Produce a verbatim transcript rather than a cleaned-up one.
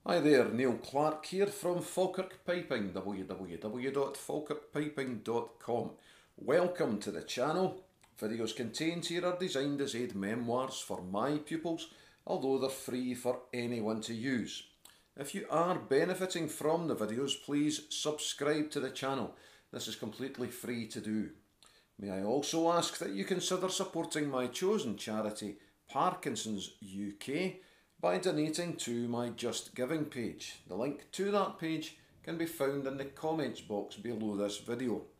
Hi there, Neil Clark here from Falkirk Piping, w w w dot falkirk piping dot com. Welcome to the channel. Videos contained here are designed as aid memoirs for my pupils, although they're free for anyone to use. If you are benefiting from the videos, please subscribe to the channel. This is completely free to do. May I also ask that you consider supporting my chosen charity, Parkinson's U K, by donating to my Just Giving page. The link to that page can be found in the comments box below this video.